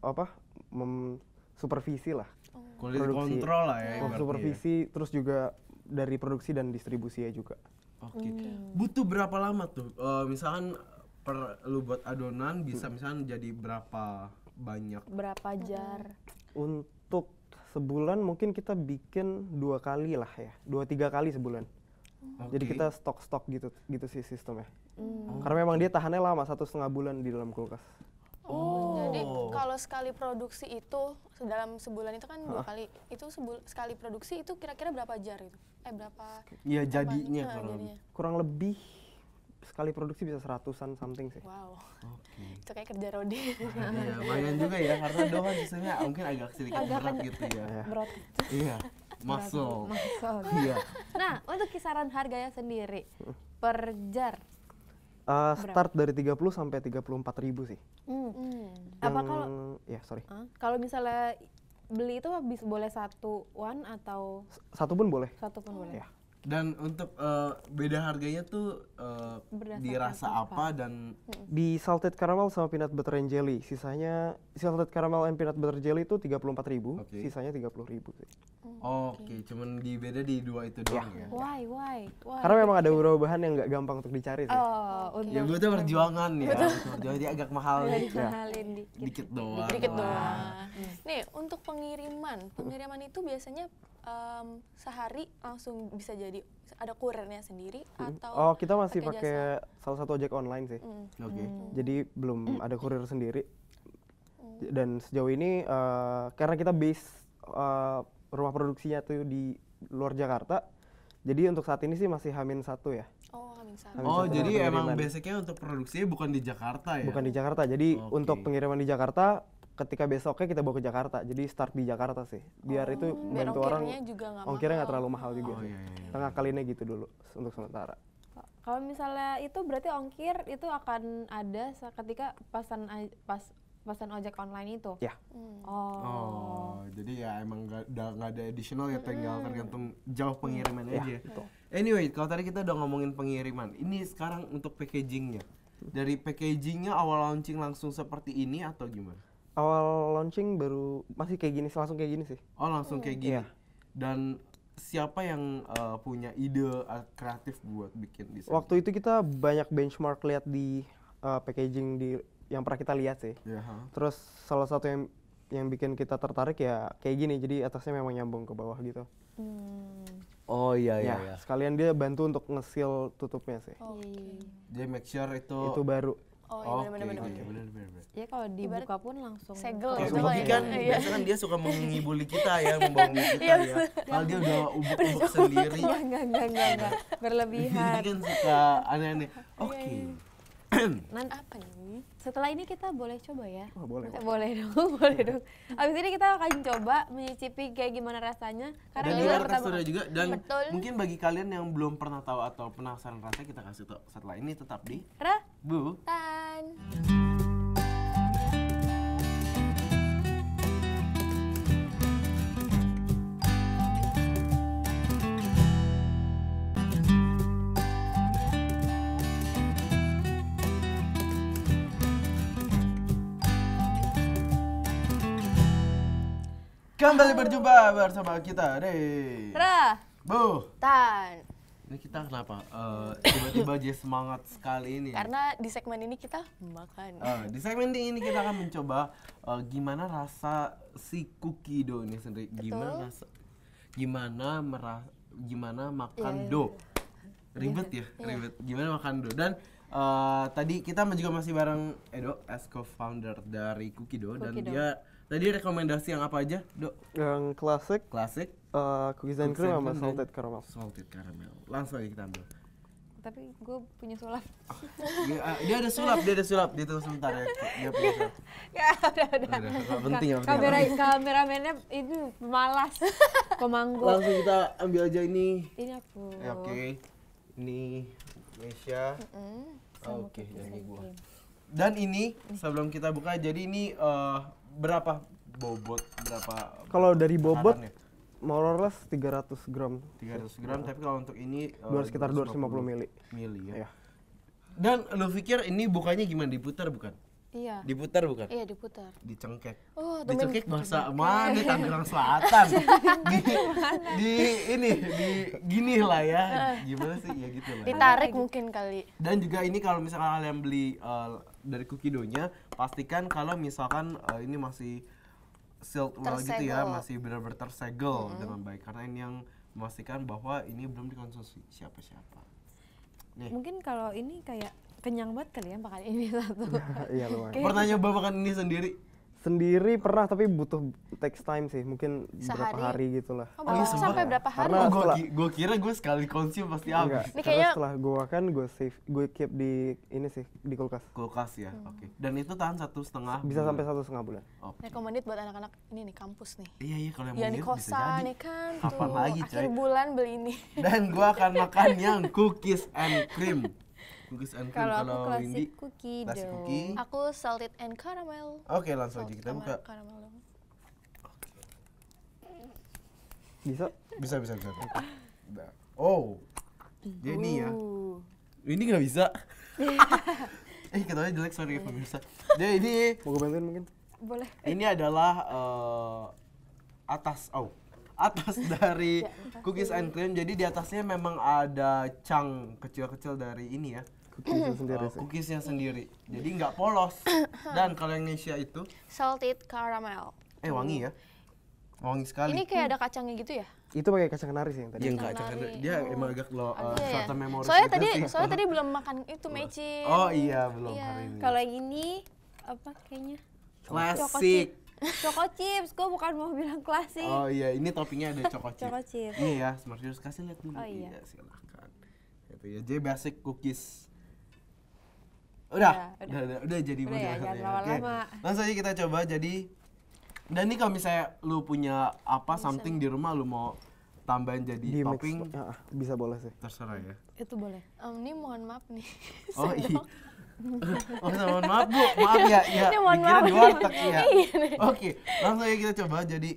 supervisi lah. Quality produksi. control lah ya. ibaratnya Supervisi terus juga dari produksi dan distribusinya juga. Oke. Butuh berapa lama tuh? Misalkan lu buat adonan bisa misalkan jadi berapa banyak? Berapa jar? Untuk sebulan mungkin kita bikin 2 kali lah ya, 2-3 kali sebulan. Jadi kita stok gitu sih sistemnya. Karena memang dia tahannya lama, 1,5 bulan di dalam kulkas. Jadi kalau sekali produksi itu dalam sebulan itu kan 2 kali. Itu sekali produksi itu kira-kira berapa jar itu? Berapa? Iya jadinya jadinya. Kurang lebih sekali produksi bisa 100-an something sih. Wow. Oke. Itu kayak kerja Rodi. Iya, lumayan juga ya karena doang kan sisanya mungkin agak sedikit berat gitu ya. Berat. Iya. Muscle. Iya. Nah, untuk kisaran harganya sendiri per jar. Start dari 30 sampai 34 ribu sih. Apa kalau sorry. Kalau misalnya beli itu bisa boleh satuan atau Satu pun boleh. satu pun boleh? Ya. Dan untuk beda harganya tuh Berdasarkan dirasa apa dan Di salted caramel sama peanut butter and jelly, sisanya salted caramel and peanut butter jelly itu 34 ribu, Oke. sisanya 30 ribu sih. Oke, cuman beda di 2 itu doang ya. Why? Karena memang ada beberapa bahan yang nggak gampang untuk dicari sih. Ya gue tuh perjuangan ya. Perjuangan dia agak mahal nih. Dimahalin dikit. Dikit doang. Dikit doang. Nih, untuk pengiriman itu biasanya sehari langsung bisa jadi ada kurirnya sendiri atau Kita masih pakai pakai salah satu ojek online sih. Oke. Jadi belum ada kurir sendiri. Dan sejauh ini karena kita base rumah produksinya tuh di luar Jakarta. Jadi untuk saat ini sih masih H-1 ya. H-1. Oh, satu jadi pengiriman. emang basicnya untuk produksinya bukan di Jakarta ya? Bukan di Jakarta. Jadi Oke. untuk pengiriman di Jakarta, ketika besoknya kita bawa ke Jakarta. Jadi start di Jakarta sih. Biar itu Biar bantu orang. ongkirnya juga nggak Ongkirnya nggak mahal. terlalu mahal juga Oh sih. iya iya. Kita ngakalinnya gitu dulu untuk sementara. Kalau misalnya itu berarti ongkir itu akan ada ketika pesan ojek online itu. Ya. Oh, jadi ya emang nggak ada additional ya, tinggal tergantung jauh pengiriman aja. Anyway, kalau tadi kita udah ngomongin pengiriman, ini sekarang untuk packagingnya. Dari packagingnya awal launching langsung seperti ini atau gimana? Awal launching baru masih kayak gini, langsung kayak gini sih. Oh langsung kayak gini. Iya. Dan siapa yang punya ide kreatif buat bikin desain? Waktu itu kita banyak benchmark lihat di packaging yang pernah kita lihat sih. Ya, Terus salah satu yang bikin kita tertarik ya kayak gini, jadi atasnya memang nyambung ke bawah gitu. Oh iya Ya, sekalian dia bantu untuk nge-seal tutupnya sih. Jadi make sure itu Itu baru. Oh iya benar-benar. benar. Ya kalau dibuka pun langsung Segel Kayak gitu lah Kookie ya. kan, biasa kan dia suka mengibuli kita ya, membohongi kita ya. Kalau dia udah ubuk-ubuk sendiri, Enggak. Berlebihan. dia kan suka aneh-aneh. Oke. Nanti Apa nih? setelah ini kita boleh coba ya? Oh, boleh. Boleh dong. Abis ini kita akan coba mencicipi kayak gimana rasanya. Dan ini juga baru pertama teksturnya juga, dan Betul. mungkin bagi kalian yang belum pernah tahu atau penasaran rasanya, kita kasih tau setelah ini tetap di Bu. Tan. Kembali berjumpa bersama kita deh. Ra. Bu. Tan. Ini kita kenapa tiba-tiba jadi semangat sekali ini? Karena di segmen ini kita makan. Di segmen ini kita akan mencoba gimana rasa si cookie dough ini sendiri. Gimana makan dough. Ribet ya, ribet. Gimana makan dough. Dan tadi kita juga masih bareng Edo as co-founder dari Cookie Dough dan dia tadi rekomendasi yang apa aja, Dok? Yang klasik, cookies and cream sama salted caramel. Salted caramel. Langsung aja kita ambil. Tapi gue punya sulap. Dia ada sulap. Dia tunggu sebentar ya. Dia punya sulap. Ya, udah. Penting. Kameramennya itu malas. Pemangku. Langsung kita ambil aja ini. Ini aku. Oke. Ini Mesya. Oke, jadi gua. Dan ini sebelum kita buka, jadi ini berapa bobot? Kalau dari bobot makanannya? more or less 300 gram. 300 gram, tapi kalau untuk ini Sekitar 250 mili. Ya. Iya. Dan lu pikir ini bukanya gimana? Diputar bukan? Iya. Diputar bukan? Iya, diputar. Dicengkek. Oh, Dicengkek bahasa mana? Tangerang Selatan. di gini lah ya. Gimana sih? Ya gitu lah. Ditarik mungkin kali. Dan juga ini kalau misalkan kalian beli dari cookie dough-nya, pastikan kalau misalkan ini masih sealed well gitu ya, masih benar-benar tersegel dengan baik. Karena ini yang memastikan bahwa ini belum dikonsumsi siapa-siapa. Nih. Mungkin kalau ini kayak kenyang banget kali ya makan ini satu. Iya lumayan. Pernah nyoba makan ini sendiri? Sendiri pernah, tapi butuh takes time sih, mungkin berapa Sehari? hari gitu lah. Oh, sampai berapa hari? Karena Gue kira gue sekali konsum pasti habis. Ini Karena kayaknya- setelah gue makan, gue keep di ini sih, di kulkas. Kulkas ya, oke. Dan itu tahan 1,5 Bisa sampai 1,5 bulan. Oke. Recommended buat anak-anak ini nih, kampus nih. Iya kalau yang Yang di mau bisa kosan jadi. nih kan Kapan tuh. lagi, Akhir coy? bulan beli ini. Dan gue akan makan yang cookies and cream. Cookies and cream Kalau aku Windy. klasik cookie Klasik dough. cookie. Aku salted and caramel. Oke, langsung aja kita buka. Caramel dong. Bisa? Bisa. Udah. Oh. Jadi ya. Ini nggak bisa. Katanya jelek, sorry pemirsa. Jadi ini Mau gue bantuin mungkin? Boleh. ini adalah atas dari cookies and cream. Jadi di atasnya memang ada chunk kecil-kecil dari ini ya. Cookiesnya sendiri sih. Cookiesnya sendiri. Jadi nggak polos. Dan kalau yang Indonesia itu Salted caramel. wangi ya. Wangi sekali. Ini kayak ada kacangnya gitu ya? Itu pakai kacang kenari sih yang tadi. Dia nggak cakap, dia emang agak lo short term memory. Soalnya tadi belum makan itu mecin. Oh iya, belum Iya. hari ini. Kalau yang ini apa kayaknya? Klasik. Choco chips, gue bukan mau bilang klasik. Oh iya, ini toppingnya ada choco chip. Choco chip. Ini ya, Smart Juice kasih lihat dulu. Oh, iya. Silakan. Itu ya, jadi basic cookies. Udah jadi Udah ya, model. jangan Oke. lama-lama. Langsung aja kita coba jadi. Dan ini kalau misalnya lu punya something di rumah lu mau tambahin jadi Di mix. topping, Bisa boleh sih. terserah ya. Itu boleh. Ini mohon maaf nih. Oh iya. Mohon maaf Bu, maaf ya. Ini mohon dikira maaf. di warteg ya. Iya nih. Oke, langsung aja kita coba jadi.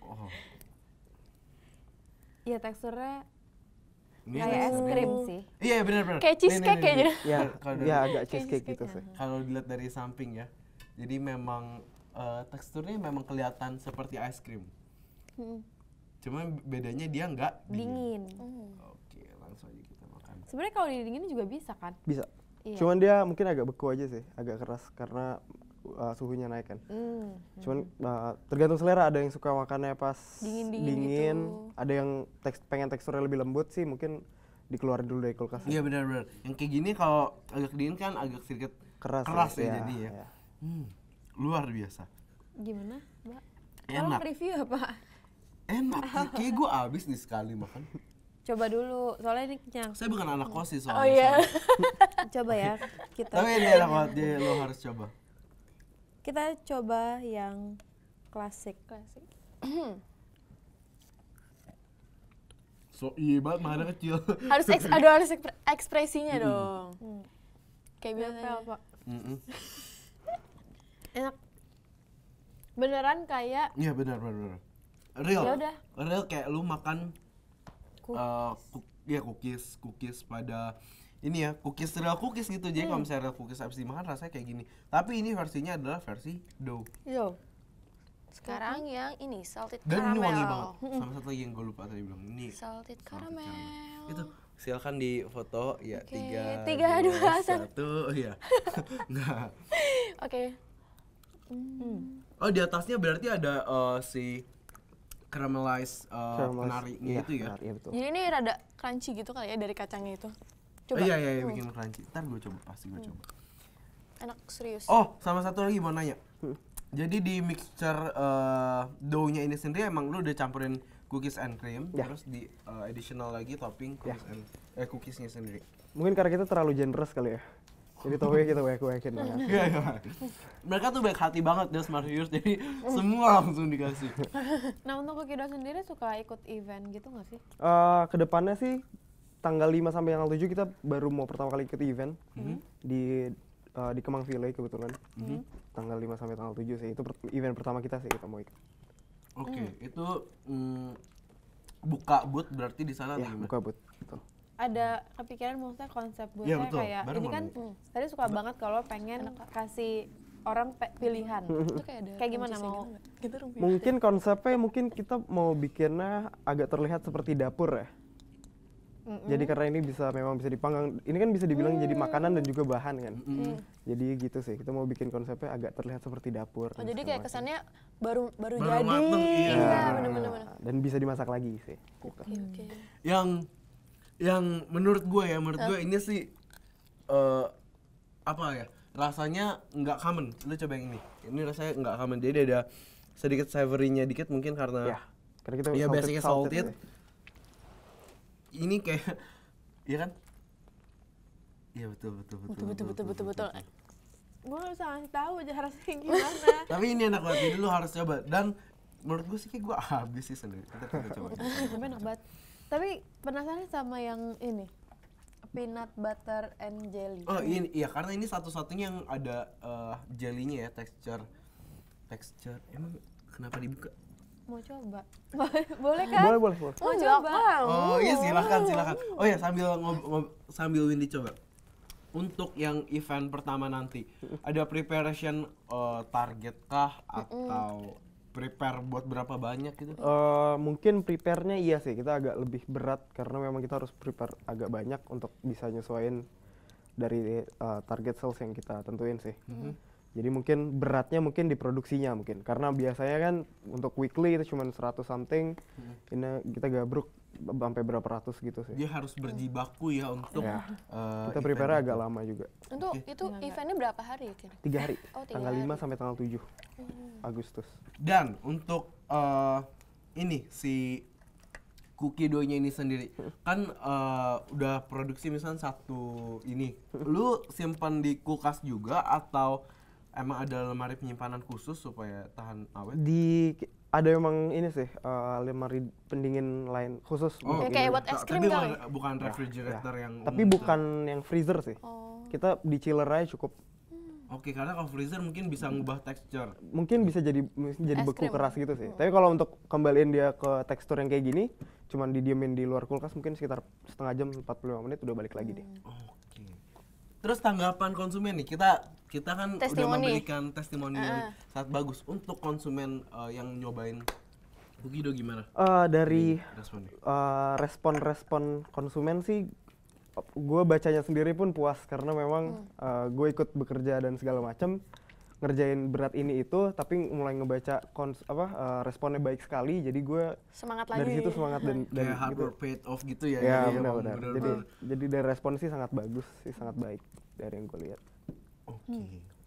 Iya teksturnya Ini kayak es krim sih. Iya benar. Kayak cheesecake kayaknya. Ya, Kalau ya agak cheesecake gitu sih. Kalau dilihat dari samping ya, jadi memang teksturnya memang kelihatan seperti es krim. Cuma bedanya dia nggak dingin. Dingin. Oke, langsung aja kita makan. Sebenarnya kalau didingin juga bisa kan? Bisa. Iya. Cuman dia mungkin agak beku aja sih, agak keras karena suhunya naik kan. Cuman tergantung selera, ada yang suka makannya pas Dingin-dingin gitu. ada yang pengen teksturnya lebih lembut sih, mungkin dikeluarin dulu dari kulkas. Iya benar. Yang kayak gini kalau agak dingin kan agak sedikit keras ya jadi ya. Luar biasa. Gimana, Mbak? Enak. Tolong review ya, Pak. Enak. Kayak gue abis nih sekali makan. Coba dulu, soalnya ini kenyang. Saya bukan anak kos sih soalnya. Oh iya. Coba ya, kita. Tapi ini enak banget, jadi lo harus coba. Kita coba yang klasik. So iya banget, mana kecil. harus ekspresinya dong. Kayak biasa. Pak. Mm-mm. Enak. Beneran kayak Iya benar. Real. Yaudah. Real kayak lu makan cookies pada ini ya, real cookies gitu. Jadi kalau misalnya real cookies habis dimakan rasanya kayak gini. Tapi ini versinya adalah versi dough. Yo. Sekarang yang ini salted Dan ini caramel. wangi banget. Sama satu lagi yang gue lupa tadi bilang. Ini Salted caramel. itu silakan di foto ya. Oke, 3, 3, 2, 1 ya. Nggak. Oke. Oh, di atasnya berarti ada si caramelized penarinya itu ya. Iya betul. Jadi ini rada crunchy gitu kali ya dari kacangnya itu. Coba. Iya, bikin crunchy. Ntar gue coba, pasti gue coba. Enak serius. Oh, sama satu lagi mau nanya. Jadi di mixture dough-nya ini sendiri emang lu udah campurin cookies and cream, terus di additional lagi topping cookies and cookiesnya sendiri. Mungkin karena kita terlalu generous kali ya. Jadi tohunya kita banyak-banyakin banget. Iya. Mereka tuh baik hati banget dia smart viewers, jadi semua langsung dikasih. Nah, untuk Cookie Dough sendiri suka ikut event gitu nggak sih? Kedepannya sih tanggal 5 sampai tanggal 7 kita baru mau pertama kali ikut event di Kemang Village kebetulan. Tanggal 5 sampai tanggal 7 sih, itu event pertama kita sih kita mau ikut. Oke, itu buka booth berarti di sana Ya, atau gimana? buka booth. Betul. Ada kepikiran maksudnya konsep Iya, buatnya betul. kayak Baru ini mau kan nanya. tadi suka banget kalau pengen kasih orang pilihan. Itu ada Kayak gimana crunchy mau? gitu nggak? Gitu dong. Mungkin konsepnya kita mau bikinnya agak terlihat seperti dapur ya. Jadi karena ini memang bisa dipanggang, ini kan bisa dibilang jadi makanan dan juga bahan kan. Jadi gitu sih, kita mau bikin konsepnya agak terlihat seperti dapur. Oh, jadi kayak kesannya baru Baru jadi. mateng, iya. Iya, bener-bener. Dan bisa dimasak lagi sih. Gitu. Oke. Yang menurut gue ini sih apa ya, rasanya nggak common. Lu coba yang ini rasanya nggak common. Jadi ada sedikit savory-nya dikit mungkin karena Karena kita basicnya salted. ya. Ini kayak iya kan? Iya betul. Betul. Gue nggak bisa ngasih tahu aja rasanya gimana. Tapi ini enak banget, jadi lu harus coba. Dan menurut gue sih kayak gue habis sih sendiri. Kita coba. Tapi enak banget. Tapi penasaran sama yang ini peanut butter and jelly. Oh ini iya, karena ini satu-satunya yang ada jelly-nya ya, texture. Emang kenapa dibuka? Mau coba? Boleh kan? Boleh. Mau coba? Oh iya, silakan. Oh ya, sambil Windy coba. Untuk yang event pertama nanti, ada preparation target kah atau prepare buat berapa banyak gitu? Mungkin prepare-nya iya sih, kita agak lebih berat karena memang kita harus prepare agak banyak untuk bisa nyesuaiin dari target sales yang kita tentuin sih. Jadi mungkin beratnya mungkin di produksinya mungkin, karena biasanya kan untuk weekly itu cuma 100 something, ini kita gabruk sampai berapa ratus gitu sih. Dia harus berjibaku ya untuk Kita prepare agak lama juga. Untuk itu eventnya berapa hari kira? 3 hari, Oh, 3 tanggal 5 hari. sampai tanggal 7 Agustus. Dan untuk ini si cookie dough-nya ini sendiri kan udah produksi misalnya satu ini, lu simpan di kulkas juga atau emang ada lemari penyimpanan khusus supaya tahan awet? Ada emang ini sih, lemari pendingin lain khusus. Oh, untuk kayak ini. buat es krim tapi kali? bukan refrigerator yang Tapi umum bukan yang freezer sih. Oh. Kita di chiller aja cukup. Oke, karena kalau freezer mungkin bisa ngubah tekstur. Mungkin bisa jadi Es beku krim. keras gitu sih. Tapi kalau untuk kembaliin dia ke tekstur yang kayak gini, cuman didiemin di luar kulkas mungkin sekitar setengah jam 45 menit udah balik lagi deh. Oke. Terus tanggapan konsumen nih, kita kan udah Testimoni. memberikan testimoni yang sangat bagus untuk konsumen yang nyobain cookie dough gimana? Dari Responnya. respon konsumen sih, gue bacanya sendiri pun puas karena memang gue ikut bekerja dan segala macam ngerjain berat ini itu, tapi mulai ngebaca responnya baik sekali, jadi gue Semangat lagi. dari situ semangat dan Kayak hard gitu. work paid off gitu ya. Ya Jadi emang benar-benar. bener-bener. Jadi dari respon sih sangat bagus sih, sangat baik dari yang gue lihat. Oke.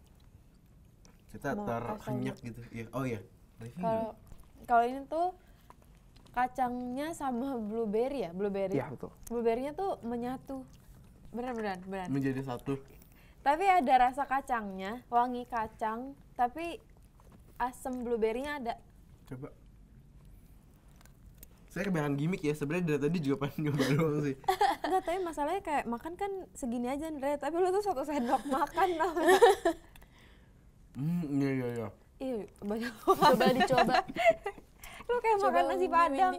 Kita Mau terhenyak gitu. Iya. Oh iya. Review. Kalau ini tuh kacangnya sama blueberry ya, blueberry. Iya betul. Blueberry-nya tuh menyatu. Benar. Menjadi satu. Tapi ada rasa kacangnya, wangi kacang, tapi asam blueberry-nya ada. Coba. Saya kebanyakan gimmick ya, sebenarnya dari tadi juga pengen nyoba doang sih. Enggak, tapi masalahnya kayak makan kan segini aja, Andre. Tapi lu tuh 1 sendok makan tau. Iya. Ih, banyak Coba dicoba. lu kayak Coba makan nasi Windy, padang.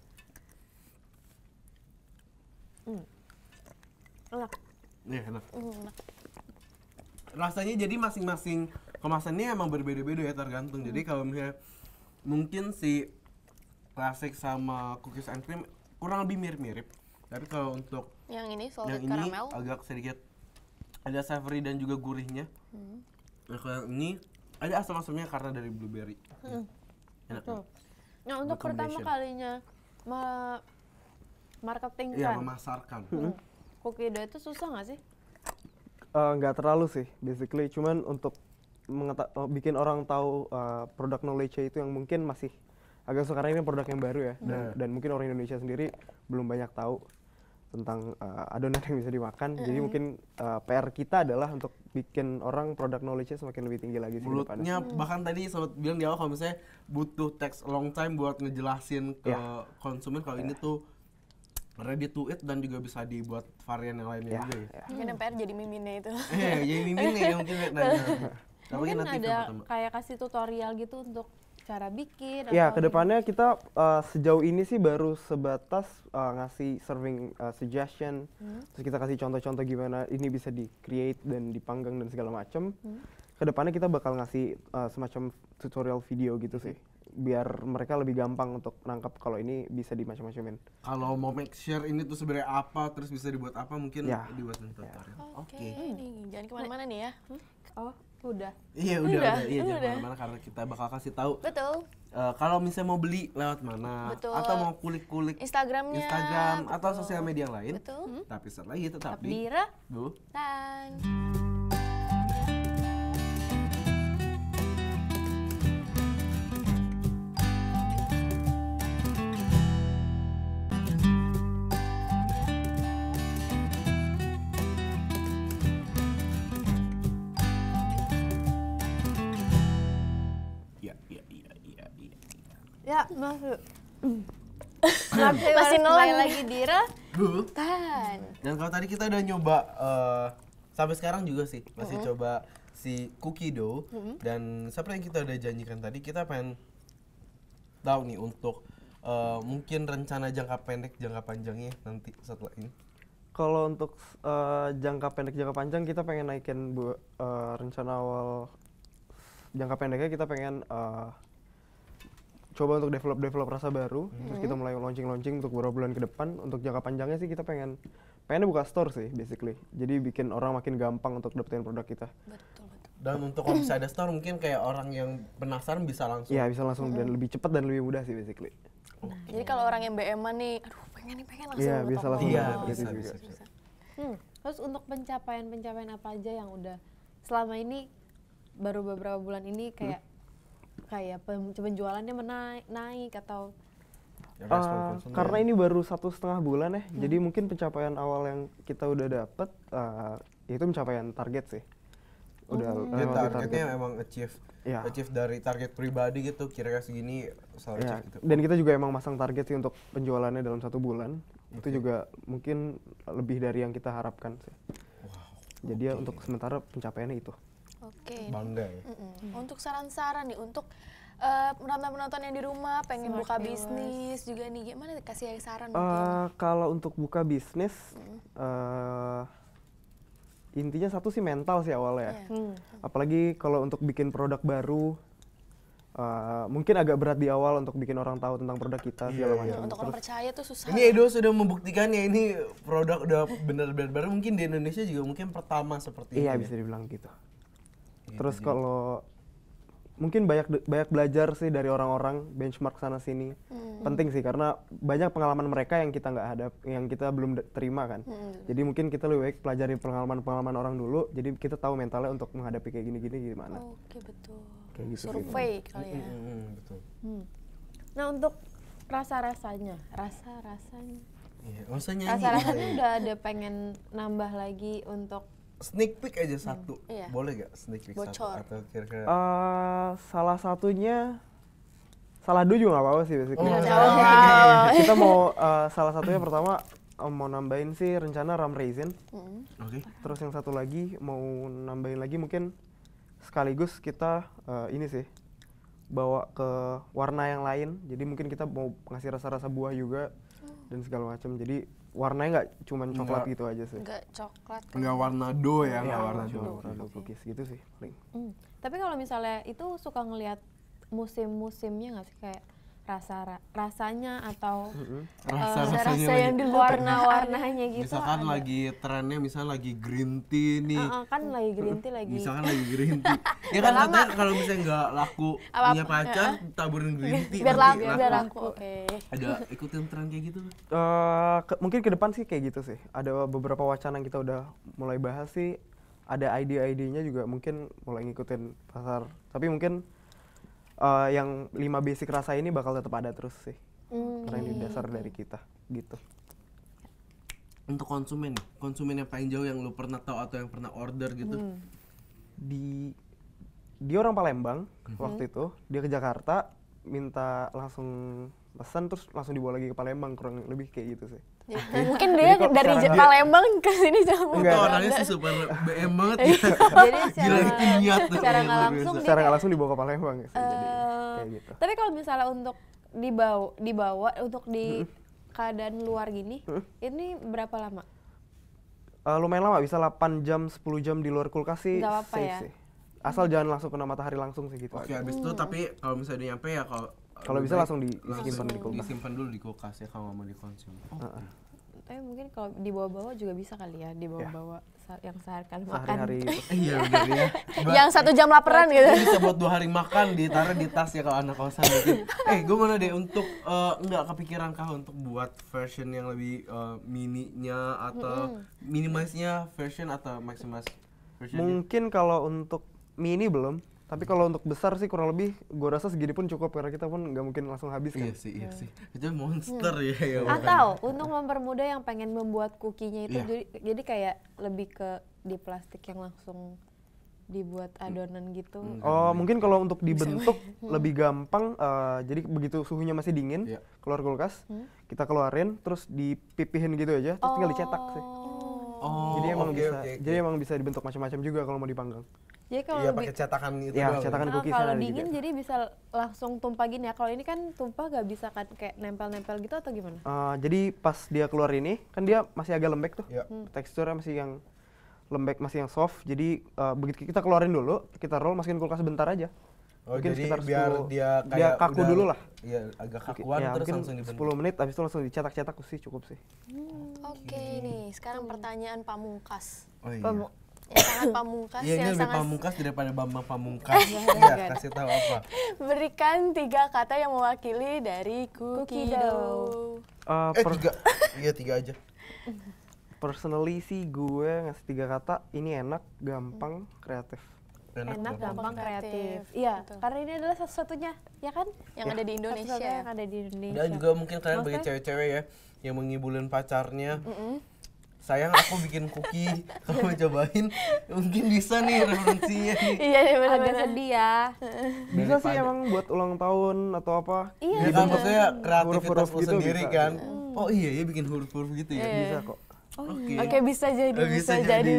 Windy. Enak. Iya, enak. Enak. Rasanya jadi masing-masing kemasannya emang berbeda-beda ya, tergantung. Jadi kalau misalnya mungkin si klasik sama cookies and cream kurang lebih mirip-mirip. Tapi kalau untuk Yang ini yang salted ini caramel. agak sedikit ada savory dan juga gurihnya. Nah, kalau yang ini ada asam-asamnya karena dari blueberry. Enak. Betul. Nah, untuk Good pertama combination. kalinya marketingkan Iya, memasarkan. cookie dough itu susah nggak sih? Nggak terlalu sih, basically cuman untuk bikin orang tahu produk knowledge itu yang mungkin masih agak susah karena ini produk yang baru ya, dan mungkin orang Indonesia sendiri belum banyak tahu tentang adonan yang bisa dimakan. Jadi mungkin PR kita adalah untuk bikin orang produk knowledge-nya semakin lebih tinggi lagi sih ke depannya. Mulutnya bahkan tadi sobat bilang di awal kalau misalnya butuh text long time buat ngejelasin ke konsumen kalau ini tuh ready to eat dan juga bisa dibuat varian yang lainnya juga ya. Mungkin yang PR jadi miminnya itu. Jadi miminnya yang mungkin nanya. Mungkin nanti ada pertama. kayak kasih tutorial gitu untuk cara bikin Ya, atau kedepannya kita sejauh ini sih baru sebatas ngasih serving suggestion, terus kita kasih contoh-contoh gimana ini bisa di-create dan dipanggang dan segala macam. Kedepannya kita bakal ngasih semacam tutorial video gitu sih, biar mereka lebih gampang untuk nangkap kalau ini bisa dimacam-macamin. Kalau mau make sure ini tuh sebenarnya apa, terus bisa dibuat apa, mungkin Ya. dibuat tutorial. Oke, nih jangan kemana-mana nih ya. Oh, udah. Iya udah, iya jangan udah. kemana-mana karena kita bakal kasih tahu. Betul. Kalau misalnya mau beli lewat mana, Betul. atau mau kulik-kulik Instagramnya. Instagram atau betul. sosial media yang lain. Betul. Tapi setelah itu tetap di Dira, Bu. Dan Iya. ya masuk. Masih nelan. lagi Dira. Bu. Dan Dan kalau tadi kita udah nyoba sampai sekarang juga sih masih coba si cookie dough dan seperti yang kita udah janjikan tadi kita pengen tahu nih untuk mungkin rencana jangka pendek jangka panjangnya nanti setelah ini. Kalau untuk jangka pendek jangka panjang kita pengen naikin rencana awal jangka pendeknya kita pengen coba untuk develop rasa baru, terus kita mulai launching untuk beberapa bulan ke depan. Untuk jangka panjangnya sih kita pengennya buka store sih basically, jadi bikin orang makin gampang untuk dapetin produk kita. betul. Dan untuk kalau bisa ada store mungkin kayak orang yang penasaran bisa langsung. Iya, bisa langsung dan lebih cepat dan lebih mudah sih basically. Jadi kalau orang yang BM-an nih, aduh pengen langsung Iya, ngetok bisa langsung Iya, dapat bisa, gitu bisa, juga. bisa. Terus untuk pencapaian apa aja yang udah selama ini baru beberapa bulan ini kayak penjualannya naik atau Respon konsumen. Karena ini baru 1,5 bulan ya, jadi mungkin pencapaian awal yang kita udah dapet itu pencapaian target sih. Udah Ya, lewati targetnya memang achieve Iya. dari target pribadi gitu kira-kira segini selalu Ya, achieve gitu. dan kita juga emang masang target sih untuk penjualannya dalam 1 bulan. Itu juga mungkin lebih dari yang kita harapkan sih. Jadi ya untuk sementara pencapaiannya itu. Oke. Bangga ya. Untuk saran-saran nih untuk penonton-penonton yang di rumah pengen Smart buka viewers. bisnis juga nih, gimana kasih saran mungkin? Kalau untuk buka bisnis, intinya satu sih mental sih awalnya. Iya. Apalagi kalau untuk bikin produk baru, mungkin agak berat di awal untuk bikin orang tahu tentang produk kita segala macam. Untuk orang percaya tuh susah. Ini Edo sudah membuktikannya ini produk udah benar-benar baru, mungkin di Indonesia juga mungkin pertama seperti Iya, ini. bisa dibilang gitu. Gitu, Terus jadi- kalau mungkin banyak belajar sih dari orang-orang, benchmark sana sini. Penting sih karena banyak pengalaman mereka yang kita nggak hadap, yang kita belum terima kan. Jadi mungkin kita lebih baik pelajari pengalaman orang dulu, jadi kita tahu mentalnya untuk menghadapi kayak gini-gini gimana. Oke, betul. Kayak gitu sih. Survei kali ya. Betul. Nah, untuk rasa-rasanya Iya, maksudnya rasa-rasanya udah ada pengen nambah lagi untuk sneak peek aja satu. Iya. Boleh gak sneak peek satu Bocor. atau kira-kira Salah satunya, salah dua juga nggak apa-apa sih basically. Kita mau salah satunya pertama mau nambahin sih rencana ram raisin. Oke. Terus yang satu lagi mau nambahin lagi mungkin sekaligus kita ini sih bawa ke warna yang lain. Jadi mungkin kita mau ngasih rasa-rasa buah juga dan segala macam. Jadi warnanya nggak cuman coklat gitu aja sih. Enggak coklat. Enggak warna do ya, enggak Iya, warna do. cuma warna cookies gitu sih paling. tapi kalau misalnya itu suka ngelihat musim-musimnya nggak sih, kayak rasanya atau Rasa-rasanya rasa yang di warna-warnanya gitu. Misalkan ada. lagi trennya misalnya lagi green tea nih. Kan lagi green tea lagi. Misalkan lagi green tea. Ya kan katanya kalau misalnya nggak laku punya pacar, taburin green tea Biar nanti biar laku. laku. Oke. Ada ikutin tren kayak gitu? Mungkin ke depan sih kayak gitu sih. Ada beberapa wacana yang kita udah mulai bahas sih. Ada ide-idenya juga mungkin mulai ngikutin pasar. Tapi mungkin yang 5 basic rasa ini bakal tetap ada terus sih. Karena ini dasar dari kita gitu. Untuk konsumen yang paling jauh yang lu pernah tahu atau yang pernah order gitu? Dia orang Palembang waktu itu. Dia ke Jakarta minta langsung pesan terus langsung dibawa lagi ke Palembang, kurang lebih kayak gitu sih. Mungkin dia dari Palembang ke sini jauh. Itu orangnya sih super BM banget ya. Jadi Gila itu niat tuh. secara nggak langsung Secara nggak langsung dibawa ke Palembang ya sih. Jadi kayak gitu. Tapi kalau misalnya untuk dibawa untuk di keadaan luar gini, ini berapa lama? Lumayan lama, bisa 8 jam, 10 jam di luar kulkas sih. Nggak apa-apa safe ya? sih. Asal jangan langsung kena matahari langsung sih gitu. Oke, habis itu tapi kalau misalnya dia nyampe ya Kalau bisa langsung disimpan di kulkas. Disimpan dulu di kulkas ya kalau nggak mau dikonsum. Tapi mungkin kalau dibawa-bawa juga bisa kali ya, dibawa-bawa yang sehari-hari makan. Sehari-hari gitu. Iya benar ya. Yang 1 jam laparan gitu. Bisa buat 2 hari makan, ditaruh di tas ya kalau anak kosan mungkin. Gue mana deh untuk nggak kepikiran kah untuk buat version yang lebih mininya atau minimalnya version atau maximus version? Mungkin kalau untuk mini belum, tapi kalau untuk besar sih kurang lebih gue rasa segini pun cukup karena kita pun nggak mungkin langsung habis kan. Iya sih. Itu monster ya. Atau untuk mempermudah yang pengen membuat kukinya itu, jadi kayak lebih ke di plastik yang langsung dibuat adonan gitu. Oh mungkin kalau untuk dibentuk lebih gampang, jadi begitu suhunya masih dingin, keluar kulkas, kita keluarin terus dipipihin gitu aja, terus tinggal dicetak sih. Jadi emang bisa dibentuk macam-macam juga kalau mau dipanggang. Jadi kalau Iya pakai cetakan itu ya, doang. cetakan cookies kalau ada dingin juga. jadi bisa langsung tumpah gini ya. Kalau ini kan tumpah gak bisa kan kayak nempel-nempel gitu atau gimana? Jadi pas dia keluar ini kan dia masih agak lembek tuh, Iya. teksturnya masih yang lembek, masih yang soft. Jadi begitu kita keluarin dulu, kita roll, masukin kulkas sebentar aja. Oh Mungkin jadi sekitar biar 10 dia dia kayak kaku udah- dulu lah. Iya agak kakuan Ya, terus mungkin langsung dibentuk. 10 menit, habis itu langsung dicetak-cetak sih cukup sih. Oke nih, sekarang pertanyaan pamungkas. Oh iya. Yang sangat pamungkas, Iya ini yang lebih sangat pamungkas daripada Bambang Pamungkas. Iya kasih tahu apa? berikan 3 kata yang mewakili dari Cookie Dough. 3. Iya 3 aja. Personally sih gue ngasih 3 kata, ini enak, gampang, kreatif. Enak, gampang, kreatif. kreatif. Iya, Betul. karena ini adalah satu-satunya, ya kan? Yang ada di Satu-satunya Indonesia. yang ada di Indonesia. Dan juga mungkin kalian bagi Maksudnya- cewek-cewek ya yang mengibulin pacarnya. Sayang aku bikin cookie, kamu cobain, mungkin bisa nih referensinya nih. Iya, Agak benar-benar. sedih ya. Bisa sih emang buat ulang tahun atau apa. Iya. Ya kan maksudnya kreativitas Huruf-huruf lu gitu sendiri bisa. kan. Oh iya ya bikin huruf-huruf gitu ya. Bisa kok. Oke. Oke, bisa jadi, bisa jadi.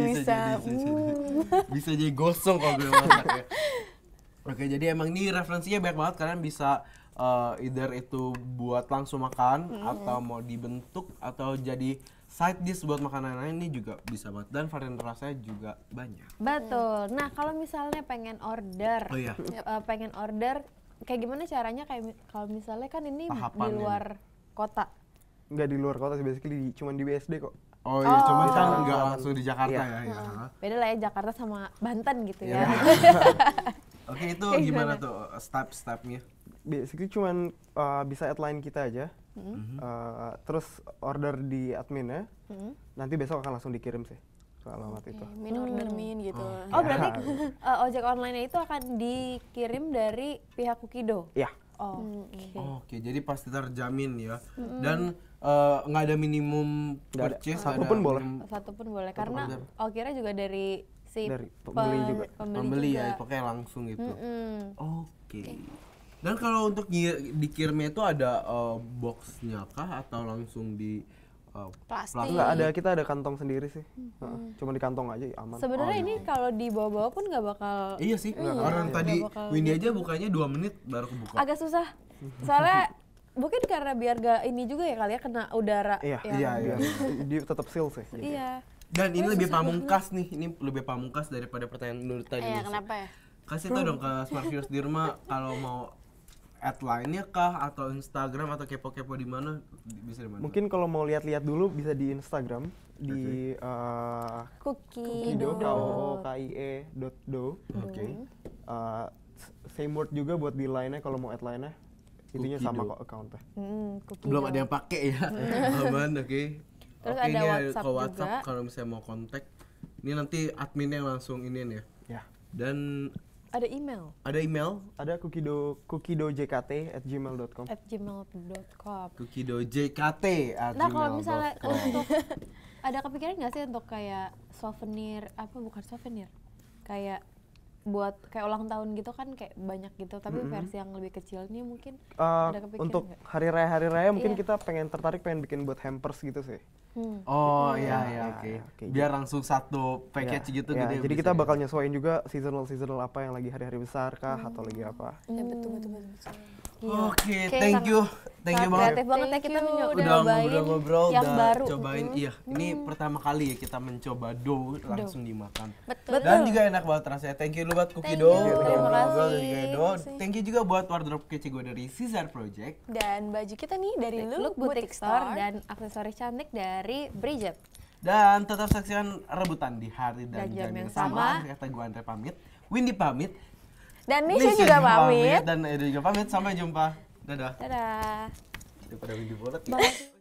Bisa jadi gosong kalau gue masak ya. Oke, jadi emang ini referensinya banyak banget, kalian bisa either itu buat langsung makan atau mau dibentuk atau jadi side dish buat makanan lain, ini juga bisa banget dan varian rasanya juga banyak. Betul. Nah, kalau misalnya pengen order, Oh iya. pengen order, kayak gimana caranya? Kayak kalau misalnya kan ini di Tahapannya. luar kota. Nggak di luar kota sih, basically cuman di BSD kok. Oh iya, cuma Oh. kan nggak langsung di Jakarta Iya. ya. Beda lah ya Jakarta sama Banten gitu ya. Iya. Oke, itu gimana tuh step-stepnya? Basically cuman bisa add line kita aja, terus order di adminnya, nanti besok akan langsung dikirim sih ke alamat itu. Min order min gitu. Oh, berarti ojek online itu akan dikirim dari pihak Cookie Dough? Iya. Oh, oke. Oke, jadi pasti terjamin ya. Dan nggak ada minimum Nggak ada. purchase, Satu nggak ada pun boleh. minimum Satu pun boleh, karena kira juga dari si Dari pembeli juga. pembeli juga. ya, pokoknya langsung gitu. Oke. Dan kalau untuk dikirimnya itu ada boxnya kah atau langsung di Plastik. Nggak ada, kita ada kantong sendiri sih. Cuma di kantong aja aman. Sebenarnya ini kalau dibawa-bawa pun nggak bakal Iya sih, orang tadi bakal Windy aja bukanya 2 menit baru kebuka. agak susah. Soalnya mungkin karena biar gak ini juga ya kali ya, kena udara. Iya, Iya. Dia tetap seal sih. jadi. Iya. Dan ini lebih pamungkas nih, ini lebih pamungkas daripada pertanyaan dulu tadi. Iya, nih. kenapa ya? Kasih tau dong ke Smart Viewers di rumah kalau mau lainnya kah atau Instagram atau kepo-kepo di mana? Bisa di mana? Mungkin kalau mau lihat-lihat dulu bisa di Instagram di Kookie.do. KOOKIE.do. Oke. Same word juga buat di line-nya kalau mau add line-nya. Itunya sama kok account-nya. Belum ada yang pakai ya. Aman, oke. Terus Oke, ada ini WhatsApp ke WhatsApp juga. kalau misalnya mau kontak. Ini nanti adminnya langsung ini ya. Ya. Dan Ada email ada email Ada kookidojkt@gmail.com. @gmail.com. kookidojkt. Nah kalau misalnya untuk ada kepikiran nggak sih untuk kayak souvenir bukan souvenir kayak buat kayak ulang tahun gitu kan kayak banyak gitu tapi versi yang lebih kecilnya mungkin ada kepikiran Untuk nggak? hari raya mungkin Iya. kita pengen bikin buat hampers gitu sih. Oh iya oke. oke. Biar langsung satu package gitu Ya, gede. jadi bisa kita ya? bakal nyesuaiin juga seasonal apa yang lagi hari-hari besar kah atau lagi apa. Ya betul. Oke, Oke, thank you sangat banget. kreatif banget ya kita Thank you. nyobain Udah ngobrol, yang udah baru. cobain. Iya, ini pertama kali ya kita mencoba dough langsung dimakan. Betul. Dan juga enak banget rasanya. Thank you lu buat Cookie Thank Dough. you. Udah Terima ngobrol kasih. dari Gado. Thank you juga buat wardrobe kece gue dari Caesar Project. Dan baju kita nih dari Look Boutique Store dan aksesoris cantik dari Bridget. Dan tetap saksikan rebutan di hari dan Dan jam yang sama. sama. Kata gue Andre pamit, Windy pamit, Dan Nisha juga pamit. dan Edo juga pamit. Sampai jumpa. Dadah. Dadah. Daripada Windy bolot ya. Makasih.